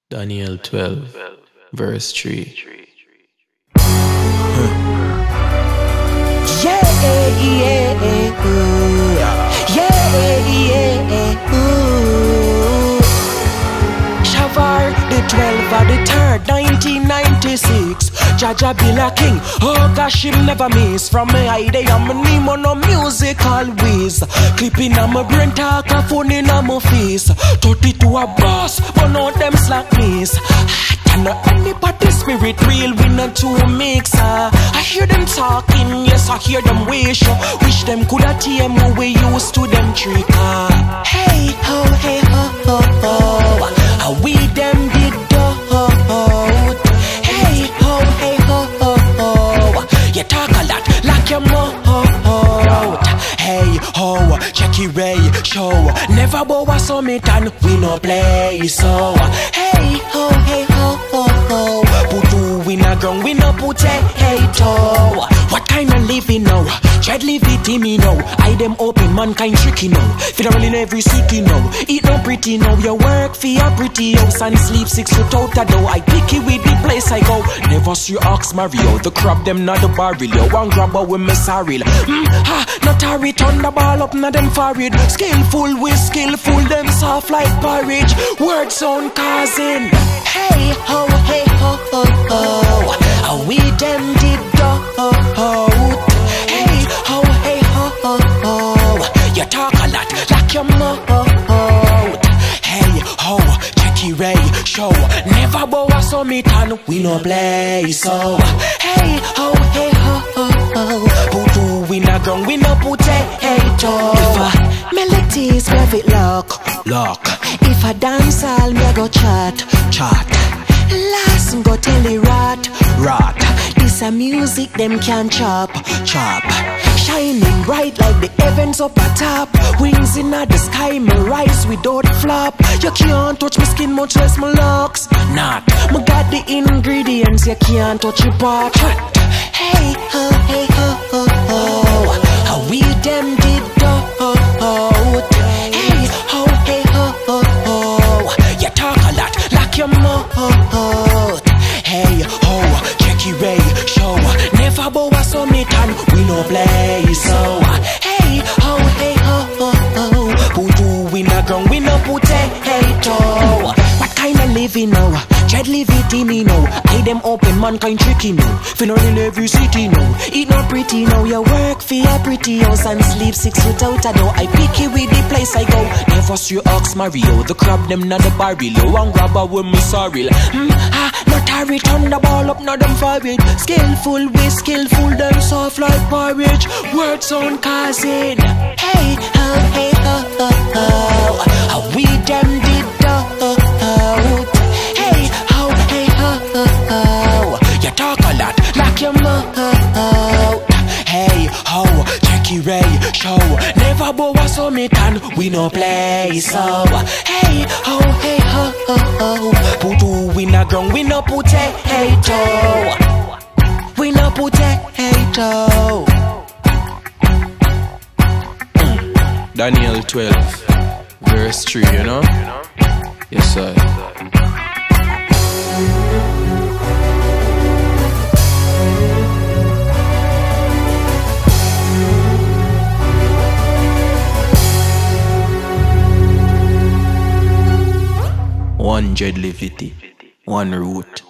Daniel 12, verse 3. Shavarr, the 12th of the 3rd, 1996. Jaja be a king, oh gosh, him never miss. From me eye, they am a name on no music always. Clipping on my brain, talk a phone in on my face. 32 a boss, but no them slack miss. And not anybody spirit real, we not two mix. I hear them talking, yes, I hear them wish. Wish them coulda TM who we used to them trick. Hey ho, hey ho, ho, ho. How we them did do. Hey ho, hey ho, ho, ho. You talk a lot like your mouth. Hey ho, Jackie Ray show. Never bow a summit and we no play so. Hey ho, hey ho, ho, ho. Put two in a ground, we no put hey toe. What kind of living now? Dread live it in me now. I them open, mankind tricky now. Federal in every city now. Eat no pretty now. You work for your pretty house and sleep 6 foot out the door. I picky with the place I go. Never see ox Mario. The crab them not the barrel. You one grabber with me sorry. Not a return the ball up, not them forward. Skillful with skillful, them soft like porridge. Word sound causing. Hey ho, hey ho, ho, ho. How we them did do. Hey ho, hey ho, ho, ho. You talk a lot like your mouth. Hey ho, Jackie Ray show. Never bow a summit and we no play so. Hey ho, hey ho, ho, ho. Put two in a ground, we no put hey toe. If a melodies have it lock. If a dance all me go chat. Last go tell the rat. This a music them can chop. Shining bright like the heavens up a top. Wings in the sky, me rise without flop. You can't touch my skin much less my locks. Not, me got the ingredients, you can't touch your part. Hey ho, hey ho, ho, ho. How we them did do. Hey ho, hey ho, ho, ho. You talk a lot like your mouth. Hey ho, Jackie Ray show. Never bow a summit and we no play so. Hey ho, hey ho, ho, ho. Put two in a ground, we no put hey toe. What kind of living now? Dread live it in me now. I them open, mankind tricky now. Finna in every city now. Eat no pretty now. You work for your pretty house and sleep 6 foot out a door. I picky with the place I go. Never see ox Mario. The crab them not the barrel. You one grabber with me sorry. Not a return the ball up, not them forward. Skillful with skillful, them soft like porridge. Word sound causing. Hey ho, hey ho, ho, ho. How we them did do. Hey ho, hey ho, ho, ho. You talk a lot like your mouth. Hey ho, Jackie Ray show. Never bow a summit and we no play so. Hey ho, hey ho, ho, ho. Put two in a ground, we no put hey toe. We no put hey toe. Daniel 12, verse 3, you know? Yes, sir. One dread levity, one root.